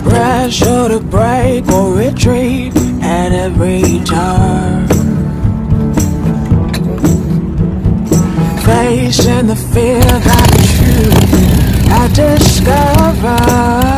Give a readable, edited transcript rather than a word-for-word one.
Rush or to break or retreat at every turn. Facing the fear that the truth I discover.